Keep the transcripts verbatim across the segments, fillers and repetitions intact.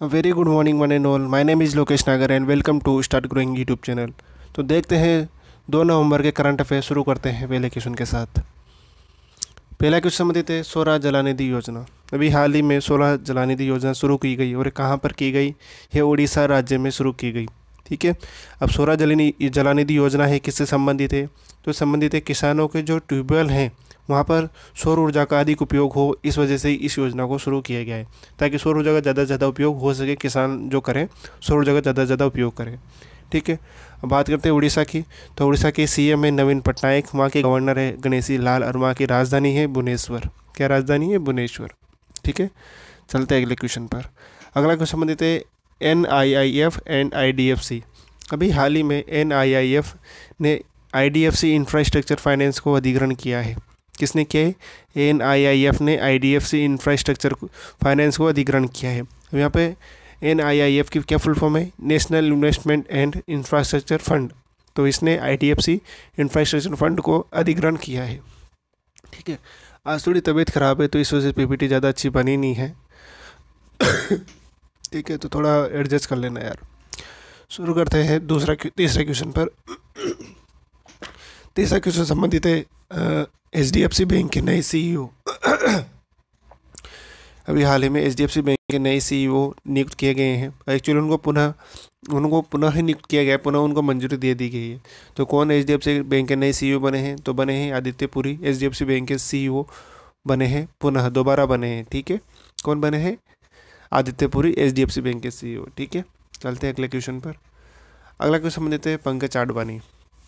A very good morning one and all. My name is Lokesh नागर and welcome to Start Growing YouTube channel. तो देखते हैं दो नवंबर के करंट अफेयर शुरू करते हैं पहले क्वेश्चन के साथ। पहला क्वेश्चन संबंधित है सौर जलानिधि योजना। अभी हाल ही में सौर जलानिधि योजना शुरू की गई और कहाँ पर की गई है? उड़ीसा राज्य में शुरू की गई। ठीक है, अब सौर जलानि जलानिधि योजना है किससे संबंधित है? तो संबंधित है किसानों के जो ट्यूबवेल हैं वहाँ पर सौर ऊर्जा का अधिक उपयोग हो, इस वजह से इस योजना को शुरू किया गया है ताकि सौर ऊर्जा का ज़्यादा से ज़्यादा उपयोग हो सके, किसान जो करें सौर ऊर्जा का ज़्यादा से ज़्यादा उपयोग करें। ठीक है, अब बात करते हैं उड़ीसा की। तो उड़ीसा के सीएम है नवीन पटनायक, वहाँ के गवर्नर है गणेशी लाल और वहाँ की राजधानी है भुवनेश्वर। क्या राजधानी है? भुवनेश्वर। ठीक है, चलते हैं अगले क्वेश्चन पर। अगला क्वेश्चन संबंधित है N I I F and I D F C. अभी हाल ही में एन आई आई एफ ने I D F C infrastructure finance को अधिग्रहण किया है। किसने किया है? एन आई आई एफ ने I D F C infrastructure finance को अधिग्रहण किया है। अब यहाँ पे एन आई आई एफ की क्या फुल फॉर्म है? National investment and infrastructure fund. तो इसने I D F C infrastructure fund को अधिग्रहण किया है। ठीक है, आज थोड़ी तबीयत ख़राब है तो इस वजह से पीपीटी ज़्यादा अच्छी बनी नहीं है। ठीक है, तो थोड़ा एडजस्ट कर लेना यार। शुरू करते हैं दूसरा तीसरा क्वेश्चन पर। तीसरा क्वेश्चन संबंधित है H D F C bank के नए सी ई ओ। अभी हाल ही में H D F C bank के नए सी ई ओ नियुक्त किए गए हैं। एक्चुअली उनको पुनः उनको पुनः ही नियुक्त किया गया है, पुनः उनको मंजूरी दे दी गई है। तो कौन H D F C bank के नए सी ई ओ बने हैं? तो बने हैं Aditya Puri. H D F C bank के सी ई ओ बने हैं, पुनः दोबारा बने हैं। ठीक है, कौन बने हैं? Aditya Puri H D F C bank के सी ई ओ। ठीक है, चलते हैं अगले क्वेश्चन पर। अगला क्वेश्चन संबंधित है पंकज आडवाणी।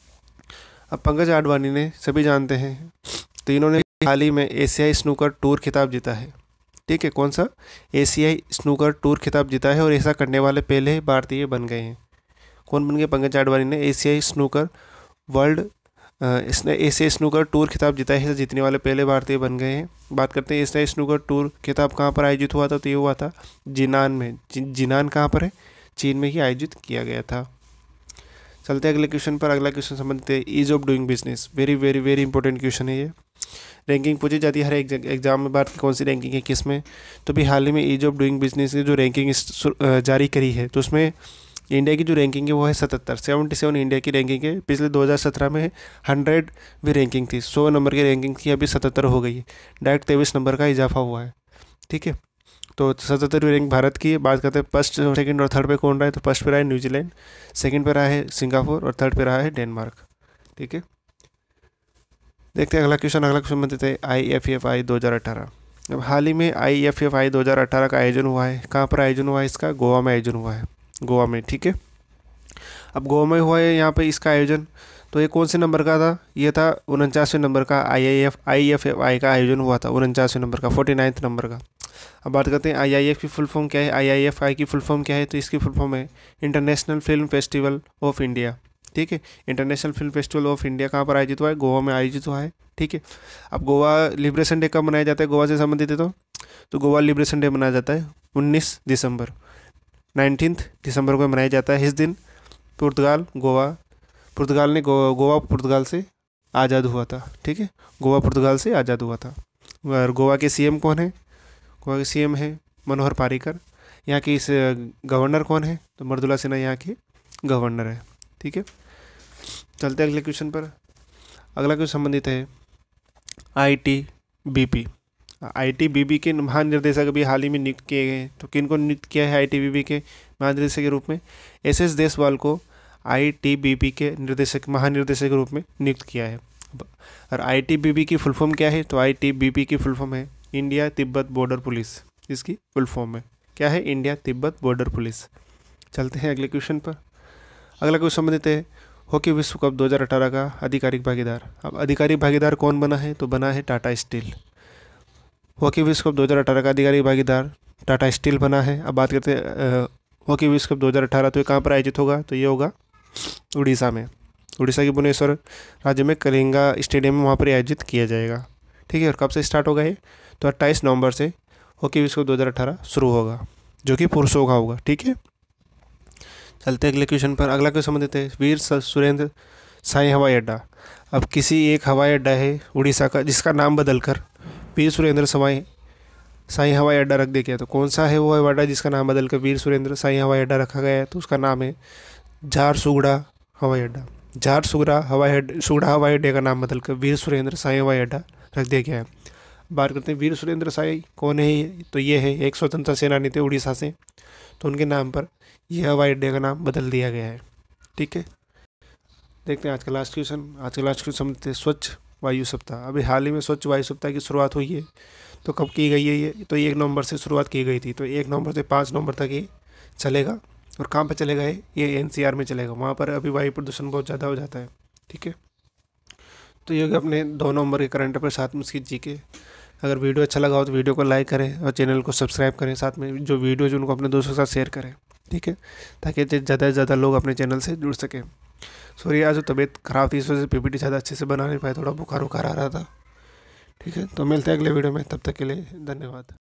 अब पंकज आडवाणी ने सभी जानते हैं, तो इन्होंने हाल ही में एशियाई स्नूकर टूर खिताब जीता है। ठीक है, कौन सा? एशियाई स्नूकर टूर खिताब जीता है और ऐसा करने वाले पहले भारतीय बन गए हैं। कौन बन गए? पंकज आडवाणी ने एशियाई स्नूकर वर्ल्ड इसने एशियाई स्नूकर टूर खिताब जीता है, जीतने वाले पहले भारतीय बन गए हैं। बात करते हैं एशियाई स्नूकर टूर खिताब कहाँ पर आयोजित हुआ था? तो ये हुआ था जिनान में। जिनान कहाँ पर है? चीन में ही आयोजित किया गया था। चलते हैं अगले क्वेश्चन पर। अगला क्वेश्चन संबंधित है ease of doing business. Very very very important question है ये। रैंकिंग पूछी जाती है हर एक एग्जाम में, बात की कौन सी रैंकिंग है किस में। तो भी हाल ही में ईज ऑफ डूइंग बिजनेस की जो रैंकिंग जारी करी है, तो उसमें इंडिया की जो रैंकिंग है वो है सतहत्तर सेवेंटी सेवन इंडिया की रैंकिंग है। पिछले दो हज़ार सत्रह में हंड्रेड भी रैंकिंग थी, सौ नंबर की रैंकिंग थी, अभी सतहत्तर हो गई है। डायरेक्ट तेईस नंबर का इजाफा हुआ है। ठीक है, तो सतहत्तरवीं रैंक भारत की। बात करते हैं फर्स्ट सेकंड और थर्ड पे कौन रहा है? तो फर्स्ट पे रहा है न्यूजीलैंड, सेकंड पे रहा है सिंगापुर और थर्ड पे रहा है डेनमार्क। ठीक है, देखते हैं अगला क्वेश्चन। अगला क्वेश्चन बनते थे आई एफ एफ आई दो हज़ार अठारह। अब हाल ही में आई एफ एफ आई दो हज़ार अठारह का आयोजन हुआ है। कहाँ पर आयोजन हुआ है इसका? गोवा में आयोजन हुआ है, गोवा में। ठीक है, अब गोवा में हुआ है यहाँ पे इसका आयोजन। तो ये कौन से नंबर का था? ये था उनचासवें नंबर का I I F I F F I का आयोजन हुआ था, उनचासवें नंबर का, फोर्टी नाइन्थ नंबर का। अब बात करते हैं आई आई एफ की फुल फॉर्म क्या है? आई आई एफ आई की फुल फॉर्म क्या है? तो इसकी फुल फॉर्म है international film festival of India. ठीक है, international film festival of India कहाँ पर आयोजित हुआ है? गोवा में आयोजित हुआ है। ठीक है, अब गोवा लिबरेशन डे कब मनाया जाता है गोवा से संबंधित है? तो तो गोवा लिबरेशन डे मनाया जाता है उन्नीस दिसंबर, नाइनटीन्थ दिसंबर को मनाया जाता है। इस दिन पुर्तगाल गोवा पुर्तगाल ने गो, गोवा पुर्तगाल से आज़ाद हुआ था। ठीक है, गोवा पुर्तगाल से आज़ाद हुआ था। और गोवा के सीएम कौन है? गोवा के सीएम है मनोहर पारिकर। यहाँ की इस गवर्नर कौन है? तो मृदुला सिन्हा यहाँ के गवर्नर है। ठीक है, चलते हैं अगले क्वेश्चन पर। अगला क्वेश्चन संबंधित है I T B P. I T B P के महानिर्देशक अभी हाल ही में नियुक्त किए गए हैं। तो किन को नियुक्त किया है आई टी बी पी के महानिर्देशक के रूप में? एस एस देशवाल को आई टी बी पी के निर्देशक महानिर्देशक के रूप में नियुक्त किया है। और आई टी बी पी की फुल फॉर्म क्या है? तो आई टी बी पी की फुल फॉर्म है इंडिया तिब्बत बॉर्डर पुलिस। इसकी फुल फॉर्म है क्या है? India Tibet border police. चलते हैं अगले क्वेश्चन पर। अगला क्वेश्चन संबंधित है हॉकी विश्व कप दो हज़ार अठारह का आधिकारिक भागीदार। अब आधिकारिक भागीदार कौन बना है? तो बना है टाटा स्टील। हॉकी विश्व कप दो हज़ार अठारह का आधिकारिक भागीदार टाटा स्टील बना है। अब बात करते हैं हॉकी विश्व कप दो हज़ार अठारह, तो ये कहाँ पर आयोजित होगा? तो ये होगा उड़ीसा में। उड़ीसा के भुवनेश्वर राज्य में कलिंगा स्टेडियम में वहाँ पर आयोजित किया जाएगा। ठीक है, और कब से स्टार्ट होगा ये? तो अट्ठाईस नवंबर से हॉकी विश्व कप दो हज़ार अठारह शुरू होगा, जो कि पुरुषों का होगा। ठीक है, चलते हैं अगले क्वेश्चन पर। अगला क्वेश्चन संबंधित है वीर सुरेंद्र साई हवाई अड्डा। अब किसी एक हवाई अड्डा है उड़ीसा का जिसका नाम बदलकर वीर सुरेंद्र साई साई हवाई अड्डा रख दिया गया। तो कौन सा है वो हवाई अड्डा जिसका नाम बदल कर वीर सुरेंद्र साई हवाई अड्डा रखा गया है? तो उसका नाम है झारसुगड़ा हवाई अड्डा। झारसुगड़ा हवाई अड्डा सुगड़ा हवाई अड्डे का नाम बदलकर वीर सुरेंद्र साई हवाई अड्डा रख दिया गया है। बात करते हैं वीर सुरेंद्र साई कौन है ये? तो ये है एक स्वतंत्रता सेनानी थे उड़ीसा से, तो उनके नाम पर यह हवाई अड्डे का नाम बदल दिया गया है। ठीक है, देखते हैं आज का लास्ट क्वेश्चन। आज का लास्ट क्वेश्चन समझते हैं स्वच्छ वायु सप्ताह। अभी हाल ही में स्वच्छ वायु सप्ताह की शुरुआत हुई है, तो कब की गई है ये? तो एक नवंबर से शुरुआत की गई थी, तो एक नवंबर से पाँच नवंबर तक ये चलेगा। और कहाँ पे चलेगा ये? ये एनसीआर में चलेगा, वहाँ पर अभी वायु प्रदूषण बहुत ज़्यादा हो जाता है। ठीक है, तो ये हो गया अपने दो नवंबर के करंट अफेयर साथ में उसकी जी के। अगर वीडियो अच्छा लगा हो तो वीडियो को लाइक करें और चैनल को सब्सक्राइब करें, साथ में जो वीडियो जो उनको अपने दोस्तों के साथ शेयर करें। ठीक है, ताकि ज़्यादा से ज़्यादा लोग अपने चैनल से जुड़ सकें। सॉरी, आज तबीयत खराब थी, इस वजह से पीपीटी ज़्यादा अच्छे से बना नहीं पाए, थोड़ा बुखार उखार आ रहा था। ठीक है, तो मिलते हैं अगले वीडियो में, तब तक के लिए धन्यवाद।